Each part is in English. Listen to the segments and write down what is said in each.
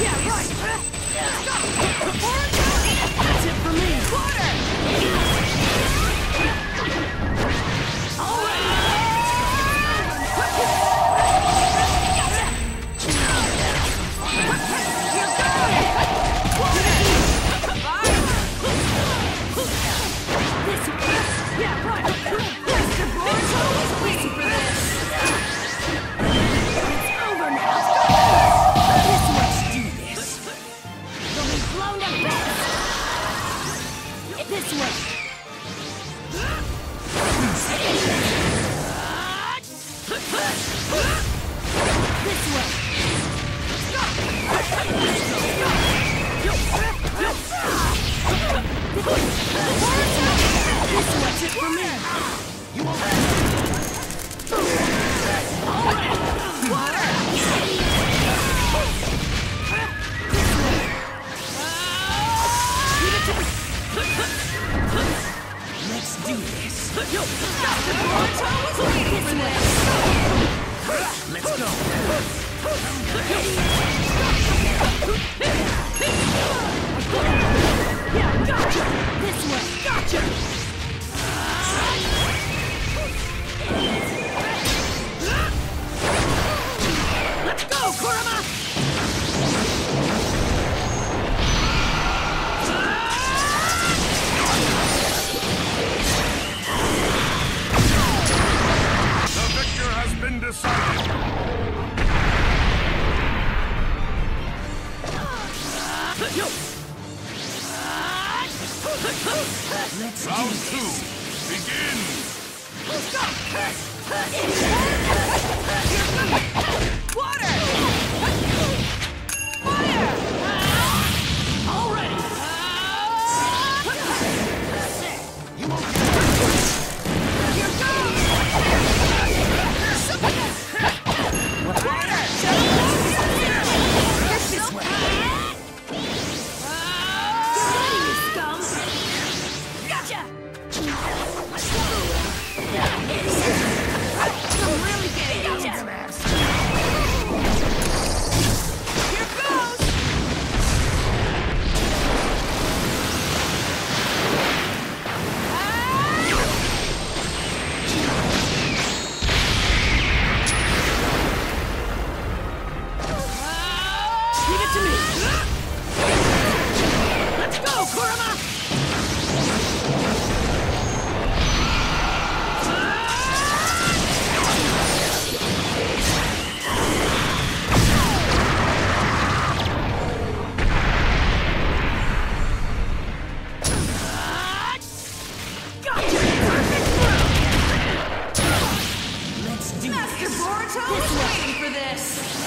Yeah, right. Let's go. That's it for me. Water. All right. Gotcha. You're going. Water. Bye. This way. Yeah, right. Mr. Boruto was waiting for this. It's over now. This much do this. You'll be blown to bits. This way. This way. This one's it for me. You won't. All right. Water. This way. Give it to me. Let's do this. Dr. Boruto was waiting for this. Let's go. Yeah, gotcha. This way. Gotcha. Let's go, Kurama! The victor has been decided. Let's Round 2. Begin. Let's go! Water! Fire! Already! You won't. Here goes! Water! This way! Get ready, you scum! Gotcha! I'm really getting you. Here goes! Give it to me! Let's go, Kurama! Let's do Master Boruto is waiting for this.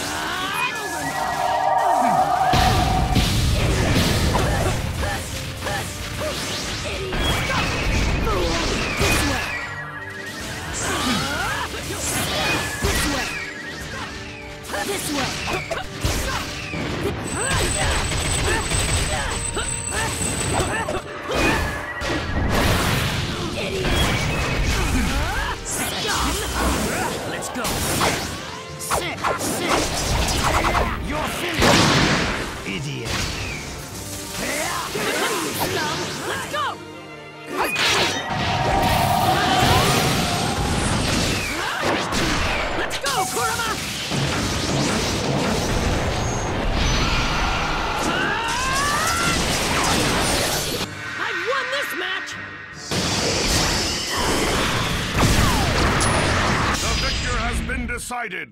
This way. Let's go. Sit. You're finished. Idiot. Let's go. Let's go, Kurama. I've won this match. The victor has been decided.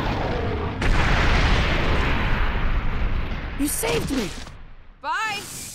You saved me. Bye.